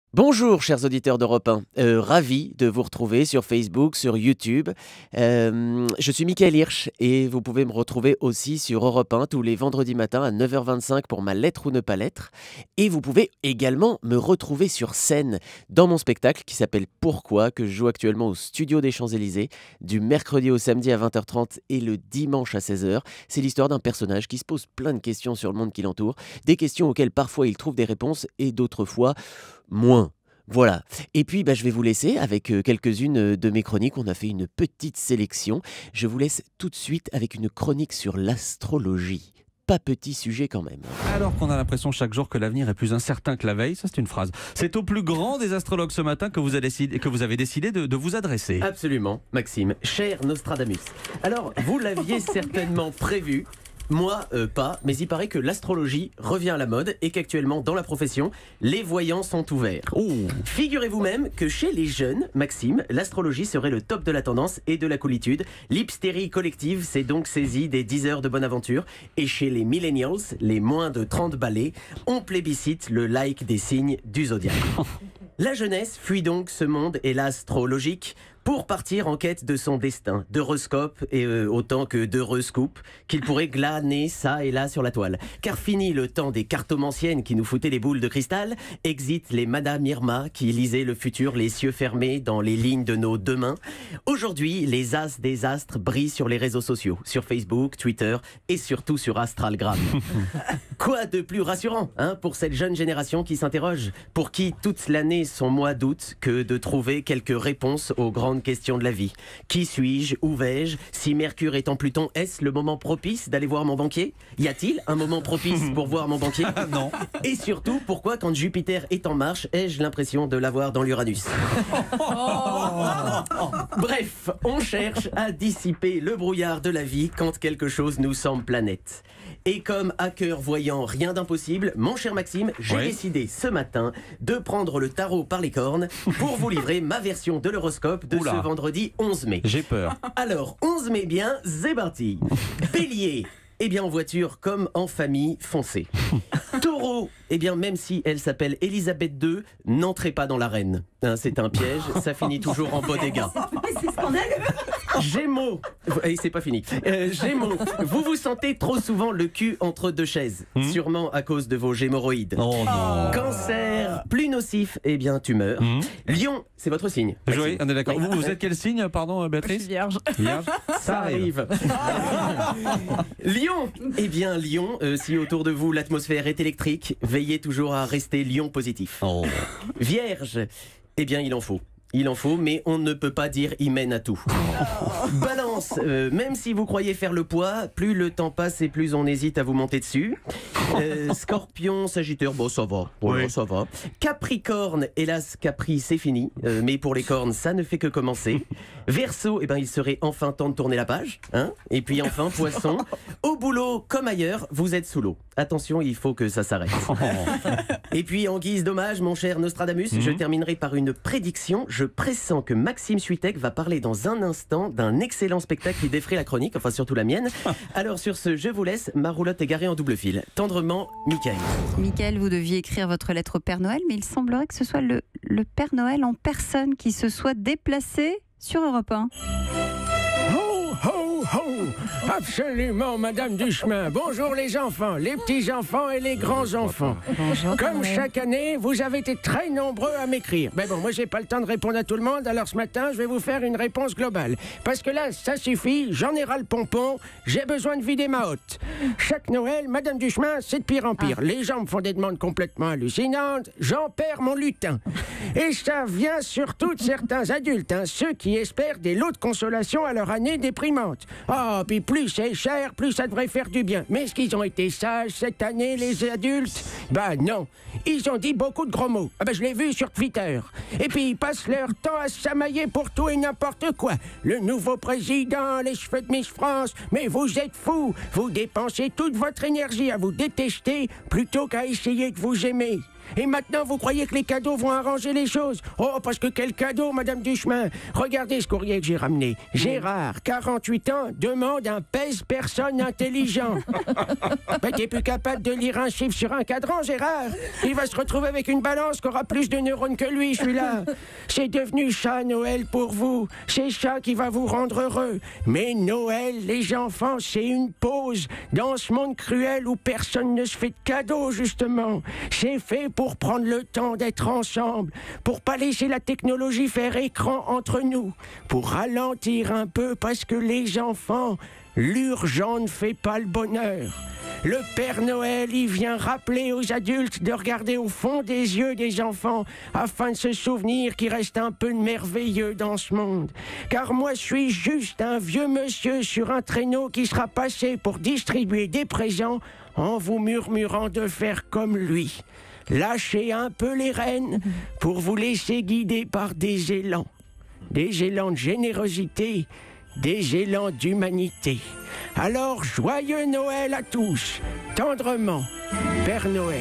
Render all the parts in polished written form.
Bonjour chers auditeurs d'Europe 1, ravi de vous retrouver sur Facebook, sur YouTube. Je suis Michael Hirsch et vous pouvez me retrouver aussi sur Europe 1 tous les vendredis matins à 9h25 pour ma lettre ou ne pas lettre. Et vous pouvez également me retrouver sur scène dans mon spectacle qui s'appelle Pourquoi, que je joue actuellement au Studio des Champs-Élysées du mercredi au samedi à 20h30 et le dimanche à 16h. C'est l'histoire d'un personnage qui se pose plein de questions sur le monde qui l'entoure, des questions auxquelles parfois il trouve des réponses et d'autres fois moins. Voilà. Et puis, je vais vous laisser avec quelques-unes de mes chroniques. On a fait une petite sélection. Je vous laisse tout de suite avec une chronique sur l'astrologie. Pas petit sujet quand même. Alors qu'on a l'impression chaque jour que l'avenir est plus incertain que la veille, ça c'est une phrase. C'est au plus grand des astrologues ce matin que vous avez décidé de vous adresser. Absolument, Maxime. Cher Nostradamus. Alors, vous l'aviez certainement prévu. Moi, pas, mais il paraît que l'astrologie revient à la mode et qu'actuellement, dans la profession, les voyants sont ouverts. Oh. Figurez-vous même que chez les jeunes, Maxime, l'astrologie serait le top de la tendance et de la coolitude. L'hystérie collective s'est donc saisie des 10 heures de bonne aventure. Et chez les millennials, les moins de 30 balais, on plébiscite le like des signes du zodiaque. La jeunesse fuit donc ce monde, hélas, trop logique, pour partir en quête de son destin, d'horoscope et autant que d'heureux-scoop qu'il pourrait glaner ça et là sur la toile. Car fini le temps des cartomanciennes qui nous foutaient les boules de cristal, exit les Madame Irma qui lisaient le futur les yeux fermés dans les lignes de nos deux mains. Aujourd'hui, les as des astres brillent sur les réseaux sociaux, sur Facebook, Twitter et surtout sur Astralgram. Quoi de plus rassurant pour cette jeune génération qui s'interroge, pour qui toute l'année son mois d'août, que de trouver quelques réponses aux grandes questions de la vie. Qui suis-je? Où vais-je? Si Mercure est en Pluton, est-ce le moment propice d'aller voir mon banquier? Y a-t-il un moment propice pour voir mon banquier? Non. Et surtout, pourquoi quand Jupiter est en marche, ai-je l'impression de l'avoir dans l'Uranus? Bref, on cherche à dissiper le brouillard de la vie quand quelque chose nous semble planète. Et comme hacker voyant rien d'impossible, mon cher Maxime, j'ai décidé ce matin de prendre le tarot par les cornes pour vous livrer ma version de l'horoscope de ce vendredi 11 mai. J'ai peur. Alors, 11 mai bien, c'est parti. Bélier, eh bien en voiture comme en famille, foncez. Taureau, eh bien même si elle s'appelle Elisabeth II, n'entrez pas dans l'arène. C'est un piège, ça finit toujours en bodega. C'est scandaleux. Gémeaux, et c'est pas fini. Gémeaux, vous vous sentez trop souvent le cul entre deux chaises, sûrement à cause de vos gémorroïdes. Oh non. Cancer, plus nocif, eh bien tu meurs. Lion, c'est votre signe. Oui, on est d'accord. Vous êtes quel signe, pardon, Je Béatrice? suis vierge. Vierge. Ça arrive. Lion, eh bien Lion, si autour de vous l'atmosphère est électrique, veillez toujours à rester lion positif. Oh. Vierge, eh bien il en faut. Il en faut, mais on ne peut pas dire il mène à tout. Balance, même si vous croyez faire le poids, plus le temps passe et plus on hésite à vous monter dessus. Scorpion, Sagittaire, bon ça va. Ouais, ça va. Capricorne, hélas Capri c'est fini, mais pour les cornes ça ne fait que commencer. Verseau, eh ben il serait enfin temps de tourner la page. Et puis enfin Poisson, au boulot comme ailleurs, vous êtes sous l'eau. Attention, il faut que ça s'arrête. Et puis en guise d'hommage, mon cher Nostradamus, je terminerai par une prédiction. Je pressens que Maxime Switek va parler dans un instant d'un excellent spectacle qui défraie la chronique, enfin surtout la mienne. Alors sur ce, je vous laisse, ma roulotte est garée en double fil. Tendrement, Michael. Michael, vous deviez écrire votre lettre au Père Noël, mais il semblerait que ce soit le Père Noël en personne qui se soit déplacé sur Europe 1. Ho, ho, ho! Absolument, Madame Duchemin. Bonjour les enfants, les petits-enfants et les grands-enfants. Bonjour. Comme chaque année, vous avez été très nombreux à m'écrire. Mais bon, moi, j'ai pas le temps de répondre à tout le monde, alors ce matin, je vais vous faire une réponse globale. Parce que là, ça suffit, j'en ai ras le pompon, j'ai besoin de vider ma hotte. Chaque Noël, Madame Duchemin, c'est de pire en pire. Les gens me font des demandes complètement hallucinantes, j'en perds mon lutin. Et ça vient surtout de certains adultes, ceux qui espèrent des lots de consolation à leur année déprimante. Oh, puis plus c'est cher, plus ça devrait faire du bien. Mais est-ce qu'ils ont été sages cette année, les adultes? Bah non. Ils ont dit beaucoup de gros mots. Je l'ai vu sur Twitter. Et puis ils passent leur temps à se chamailler pour tout et n'importe quoi. Le nouveau président, les cheveux de Miss France. Mais vous êtes fous. Vous dépensez toute votre énergie à vous détester plutôt qu'à essayer de vous aimer. Et maintenant, vous croyez que les cadeaux vont arranger les choses? Oh, parce que quel cadeau, Madame Duchemin! Regardez ce courrier que j'ai ramené. Gérard, 48 ans, demande un pèse-personne intelligent. Ben, t'es plus capable de lire un chiffre sur un cadran, Gérard. Il va se retrouver avec une balance qui aura plus de neurones que lui, celui-là. C'est devenu ça, Noël, pour vous. C'est ça qui va vous rendre heureux. Mais Noël, les enfants, c'est une pause dans ce monde cruel où personne ne se fait de cadeaux, justement. C'est fait pour prendre le temps d'être ensemble, pour pas laisser la technologie faire écran entre nous, pour ralentir un peu parce que les enfants, l'urgent ne fait pas le bonheur. Le Père Noël, il vient rappeler aux adultes de regarder au fond des yeux des enfants afin de se souvenir qu'il reste un peu de merveilleux dans ce monde. Car moi, je suis juste un vieux monsieur sur un traîneau qui sera passé pour distribuer des présents en vous murmurant de faire comme lui. Lâchez un peu les rênes pour vous laisser guider par des élans de générosité, des élans d'humanité. Alors, joyeux Noël à tous, tendrement, Père Noël.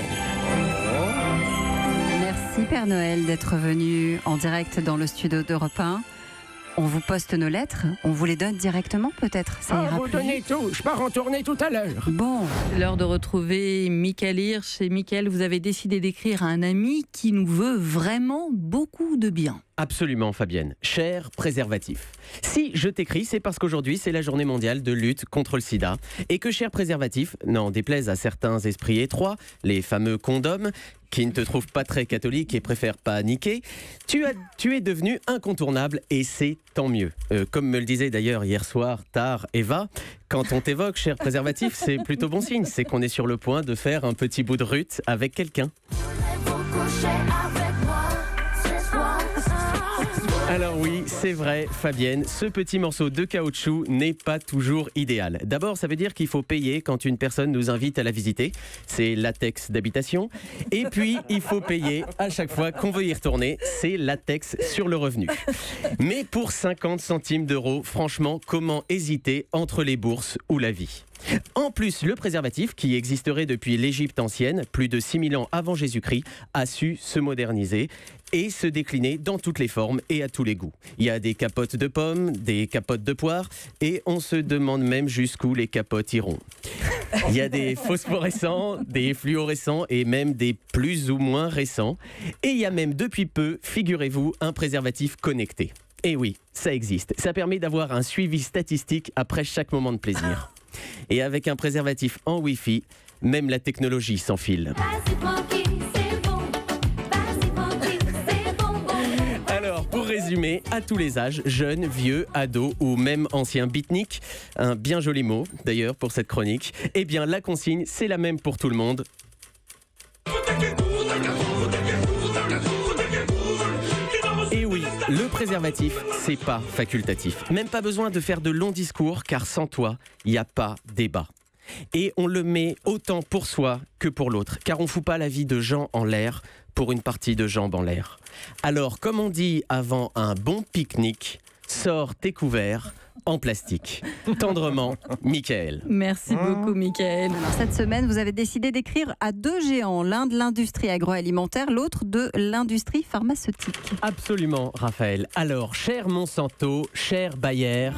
Merci Père Noël d'être venu en direct dans le studio d'Europe 1. On vous poste nos lettres, on vous les donne directement peut-être, ça ira vous plus donnez vite. tout, je pars en tournée tout à l'heure. Bon, L'heure de retrouver Michael Hirsch. Et Michael, vous avez décidé d'écrire à un ami qui nous veut vraiment beaucoup de bien. Absolument, Fabienne. Cher préservatif. Si je t'écris, c'est parce qu'aujourd'hui, c'est la journée mondiale de lutte contre le sida. Et que, cher préservatif, n'en déplaise à certains esprits étroits, les fameux condoms, qui ne te trouvent pas très catholique et préfèrent pas niquer, tu es devenu incontournable et c'est tant mieux. Comme me le disait d'ailleurs hier soir, tard, Eva, quand on t'évoque, cher préservatif, c'est plutôt bon signe. C'est qu'on est sur le point de faire un petit bout de rut avec quelqu'un. Alors oui, c'est vrai, Fabienne, ce petit morceau de caoutchouc n'est pas toujours idéal. D'abord, ça veut dire qu'il faut payer quand une personne nous invite à la visiter. C'est latex d'habitation. Et puis, il faut payer à chaque fois qu'on veut y retourner. C'est latex sur le revenu. Mais pour 50 centimes d'euros, franchement, comment hésiter entre les bourses ou la vie ? En plus, le préservatif, qui existerait depuis l'Égypte ancienne, plus de 6000 ans avant Jésus-Christ, a su se moderniser et se décliner dans toutes les formes et à tous les goûts. Il y a des capotes de pommes, des capotes de poire, et on se demande même jusqu'où les capotes iront. Il y a des phosphorescents, des fluorescents et même des plus ou moins récents. Et il y a même depuis peu, figurez-vous, un préservatif connecté. Et oui, ça existe. Ça permet d'avoir un suivi statistique après chaque moment de plaisir. Et avec un préservatif en Wi-Fi, même la technologie s'enfile. Alors, pour résumer, à tous les âges, jeunes, vieux, ados ou même anciens beatniks, un bien joli mot d'ailleurs pour cette chronique, eh bien la consigne, c'est la même pour tout le monde. Et oui, le préservatif, c'est pas facultatif. Même pas besoin de faire de longs discours, car sans toi, il n'y a pas débat. Et on le met autant pour soi que pour l'autre, car on fout pas la vie de gens en l'air pour une partie de jambes en l'air. Alors, comme on dit avant un bon pique-nique, sors tes couverts en plastique. Tendrement, Michael. Merci beaucoup, Michael. alors cette semaine, vous avez décidé d'écrire à deux géants, l'un de l'industrie agroalimentaire, l'autre de l'industrie pharmaceutique. Absolument, Raphaël. Alors, cher Monsanto, cher Bayer,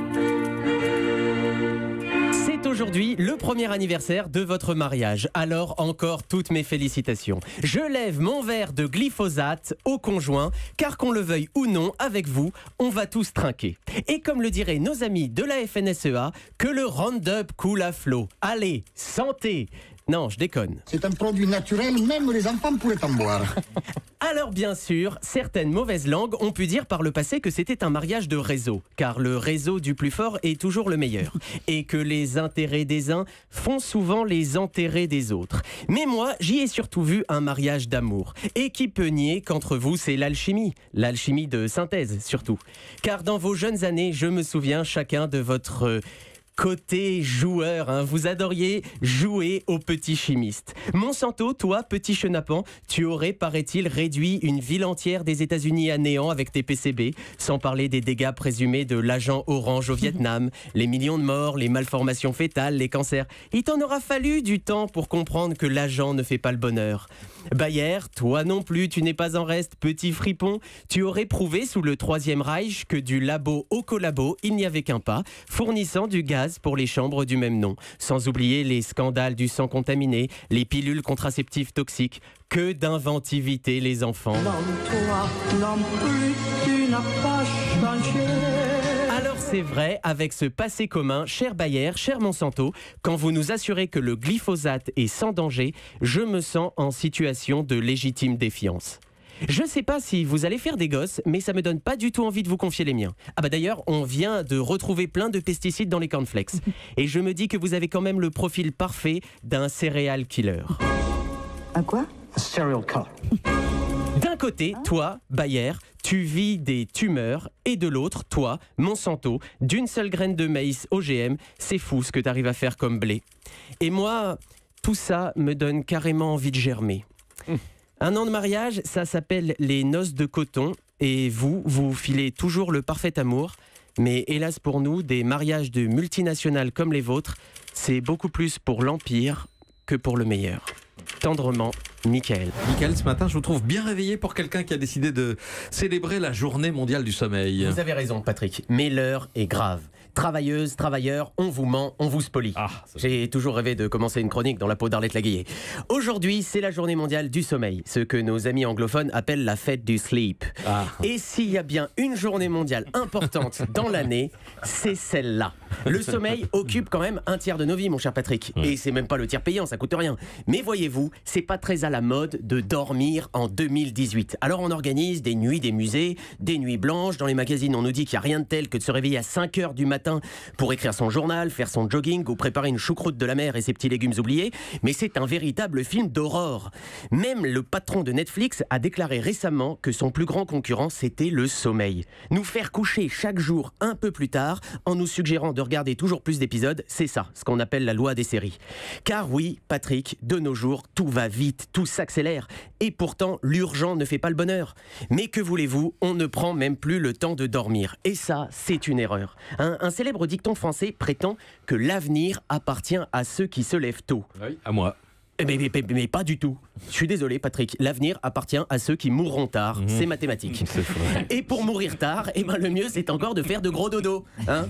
c'est aujourd'hui le premier anniversaire de votre mariage. Alors, encore toutes mes félicitations. Je lève mon verre de glyphosate au conjoint, car qu'on le veuille ou non, avec vous, on va tous trinquer. Et comme le diraient nos amis de la FNSEA, que le Roundup coule à flot. Allez, santé! Non, je déconne. C'est un produit naturel, même les enfants pourraient en boire. Alors bien sûr, certaines mauvaises langues ont pu dire par le passé que c'était un mariage de réseau, car le réseau du plus fort est toujours le meilleur, et que les intérêts des uns font souvent les enterrés des autres. Mais moi, j'y ai surtout vu un mariage d'amour, et qui peut nier qu'entre vous c'est l'alchimie de synthèse surtout. Car dans vos jeunes années, je me souviens chacun de votre... côté joueur, hein. Vous adoriez jouer aux petits chimistes. Monsanto, toi, petit chenapan, tu aurais, paraît-il, réduit une ville entière des États-Unis à néant avec tes PCB, sans parler des dégâts présumés de l'agent orange au Vietnam, les millions de morts, les malformations fétales, les cancers. Il t'en aura fallu du temps pour comprendre que l'agent ne fait pas le bonheur. Bayer, toi non plus, tu n'es pas en reste, petit fripon. Tu aurais prouvé sous le Troisième Reich que du labo au collabo, il n'y avait qu'un pas, fournissant du gaz pour les chambres du même nom. Sans oublier les scandales du sang contaminé, les pilules contraceptives toxiques. Que d'inventivité, les enfants. Toi non plus, tu n'as pas changé. Alors c'est vrai, avec ce passé commun, cher Bayer, cher Monsanto, quand vous nous assurez que le glyphosate est sans danger, je me sens en situation de légitime défiance. Je sais pas si vous allez faire des gosses, mais ça me donne pas du tout envie de vous confier les miens. Ah bah d'ailleurs, on vient de retrouver plein de pesticides dans les cornflakes. Et je me dis que vous avez quand même le profil parfait d'un serial killer. Un quoi? Serial killer. D'un côté, toi, Bayer, tu vis des tumeurs, et de l'autre, toi, Monsanto, d'une seule graine de maïs OGM, c'est fou ce que tu arrives à faire comme blé. Et moi, tout ça me donne carrément envie de germer. Un an de mariage, ça s'appelle les noces de coton, et vous filez toujours le parfait amour, mais hélas pour nous, des mariages de multinationales comme les vôtres, c'est beaucoup plus pour l'empire que pour le meilleur. Tendrement, Michael. Michael, ce matin, je vous trouve bien réveillé pour quelqu'un qui a décidé de célébrer la journée mondiale du sommeil. Vous avez raison, Patrick, mais l'heure est grave. Travailleuses, travailleurs, on vous ment, on vous spolie. J'ai toujours rêvé de commencer une chronique dans la peau d'Arlette Laguillet. Aujourd'hui, c'est la journée mondiale du sommeil, ce que nos amis anglophones appellent la fête du sleep. Et s'il y a bien une journée mondiale importante dans l'année, c'est celle-là. Le sommeil occupe quand même un tiers de nos vies, mon cher Patrick. Et c'est même pas le tiers payant, ça coûte rien. Mais voyez-vous, c'est pas très à la mode de dormir en 2018. Alors on organise des nuits des musées, des nuits blanches. Dans les magazines, on nous dit qu'il n'y a rien de tel que de se réveiller à 5h du matin pour écrire son journal, faire son jogging ou préparer une choucroute de la mer et ses petits légumes oubliés. Mais c'est un véritable film d'aurore. Même le patron de Netflix a déclaré récemment que son plus grand concurrent, c'était le sommeil. Nous faire coucher chaque jour un peu plus tard en nous suggérant de regarder toujours plus d'épisodes, c'est ça, ce qu'on appelle la loi des séries. Car oui, Patrick, de nos jours, tout va vite, tout s'accélère. Et pourtant, l'urgent ne fait pas le bonheur. Mais que voulez-vous, on ne prend même plus le temps de dormir. Et ça, c'est une erreur. Un célèbre dicton français prétend que l'avenir appartient à ceux qui se lèvent tôt. Oui, à moi. Mais pas du tout. Je suis désolé, Patrick. L'avenir appartient à ceux qui mourront tard. C'est mathématique. C'est vrai. Et pour mourir tard, le mieux, c'est encore de faire de gros dodos.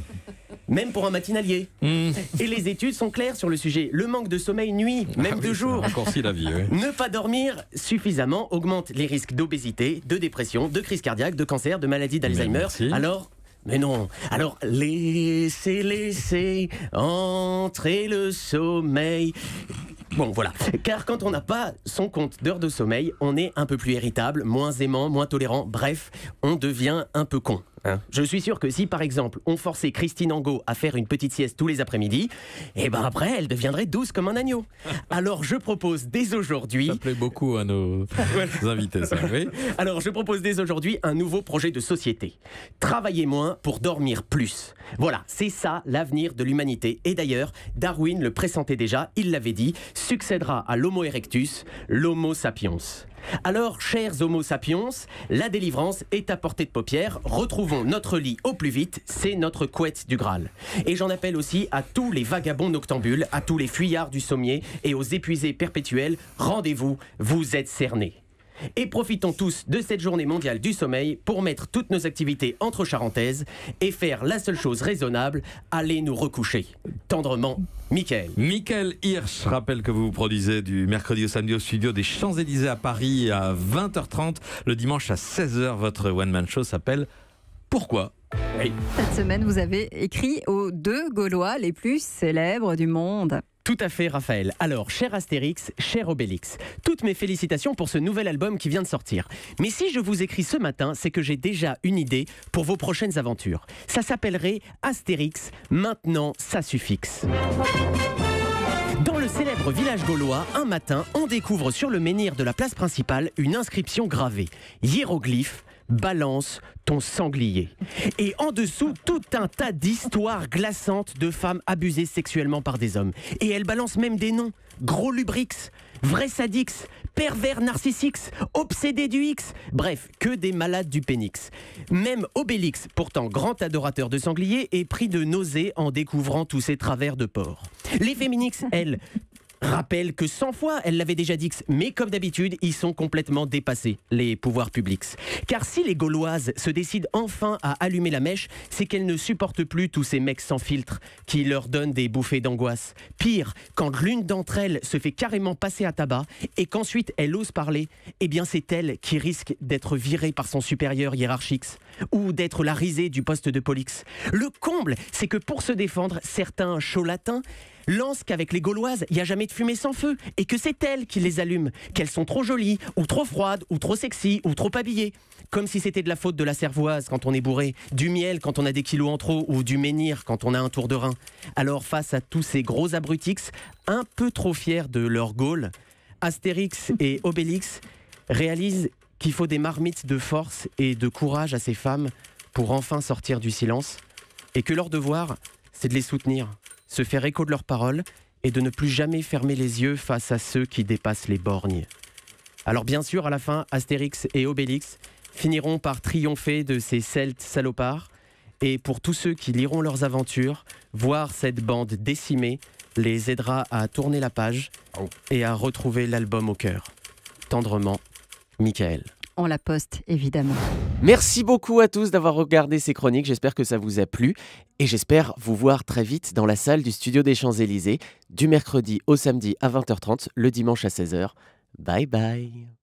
Même pour un matinalier. Et les études sont claires sur le sujet. Le manque de sommeil nuit, même de jour. Raccourci la vie, oui. Ne pas dormir suffisamment augmente les risques d'obésité, de dépression, de crise cardiaque, de cancer, de maladie d'Alzheimer. Mais non, alors laissez entrer le sommeil. Bon, voilà. Car quand on n'a pas son compte d'heures de sommeil, on est un peu plus irritable, moins aimant, moins tolérant. Bref, on devient un peu con. Je suis sûr que si, par exemple, on forçait Christine Angot à faire une petite sieste tous les après-midi, après, elle deviendrait douce comme un agneau. Alors, je propose dès aujourd'hui... Ça plaît beaucoup à nos invités, ça, oui. Alors, je propose dès aujourd'hui un nouveau projet de société. Travailler moins pour dormir plus. Voilà, c'est ça l'avenir de l'humanité. Et d'ailleurs, Darwin le pressentait déjà, il l'avait dit, succédera à l'Homo erectus, l'Homo sapiens. Alors, chers Homo sapiens, la délivrance est à portée de paupières. Retrouvons notre lit au plus vite, c'est notre couette du Graal. Et j'en appelle aussi à tous les vagabonds noctambules, à tous les fuyards du sommier et aux épuisés perpétuels. Rendez-vous, vous êtes cernés. Et profitons tous de cette journée mondiale du sommeil pour mettre toutes nos activités entre charentaises et faire la seule chose raisonnable, aller nous recoucher. Tendrement, Michael. Michael Hirsch rappelle que vous vous produisez du mercredi au samedi au studio des Champs-Élysées à Paris à 20h30. Le dimanche à 16h, votre one-man show s'appelle Pourquoi ? Oui. Cette semaine, vous avez écrit aux 2 Gaulois les plus célèbres du monde. Tout à fait, Raphaël. Alors, cher Astérix, cher Obélix, toutes mes félicitations pour ce nouvel album qui vient de sortir. Mais si je vous écris ce matin, c'est que j'ai déjà une idée pour vos prochaines aventures. Ça s'appellerait Astérix, maintenant ça suffixe. Dans le célèbre village gaulois, un matin, on découvre sur le menhir de la place principale une inscription gravée. Hiéroglyphe, balance ton sanglier. Et en dessous, tout un tas d'histoires glaçantes de femmes abusées sexuellement par des hommes. Et elles balancent même des noms. Gros lubrix, vrai sadix, pervers narcissix, obsédé du X. Bref, que des malades du pénix. Même Obélix, pourtant grand adorateur de sanglier, est pris de nausées en découvrant tous ces travers de porc. Les féminix, elles, rappelle que 100 fois, elle l'avait déjà dit, mais comme d'habitude, ils sont complètement dépassés, les pouvoirs publics. Car si les Gauloises se décident enfin à allumer la mèche, c'est qu'elles ne supportent plus tous ces mecs sans filtre qui leur donnent des bouffées d'angoisse. Pire, quand l'une d'entre elles se fait carrément passer à tabac et qu'ensuite elle ose parler, eh bien c'est elle qui risque d'être virée par son supérieur hiérarchique ou d'être la risée du poste de police. Le comble, c'est que pour se défendre, certains chauds latins lancent qu'avec les Gauloises, il n'y a jamais de fumée sans feu et que c'est elles qui les allument, qu'elles sont trop jolies, ou trop froides, ou trop sexy, ou trop habillées. Comme si c'était de la faute de la cervoise quand on est bourré, du miel quand on a des kilos en trop, ou du menhir quand on a un tour de rein. Alors face à tous ces gros abrutix, un peu trop fiers de leur Gaule, Astérix et Obélix réalisent qu'il faut des marmites de force et de courage à ces femmes pour enfin sortir du silence, et que leur devoir, c'est de les soutenir, se faire écho de leurs paroles et de ne plus jamais fermer les yeux face à ceux qui dépassent les borgnes. Alors bien sûr, à la fin, Astérix et Obélix finiront par triompher de ces Celtes salopards, et pour tous ceux qui liront leurs aventures, voir cette bande décimée les aidera à tourner la page et à retrouver l'album au cœur. Tendrement, Michael. On la poste, évidemment. Merci beaucoup à tous d'avoir regardé ces chroniques, j'espère que ça vous a plu et j'espère vous voir très vite dans la salle du studio des Champs-Élysées, du mercredi au samedi à 20h30, le dimanche à 16h. Bye bye.